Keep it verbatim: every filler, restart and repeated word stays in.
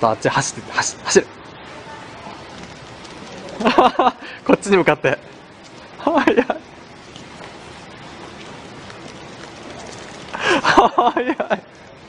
とあっち走って走走るこっちに向かって早い早い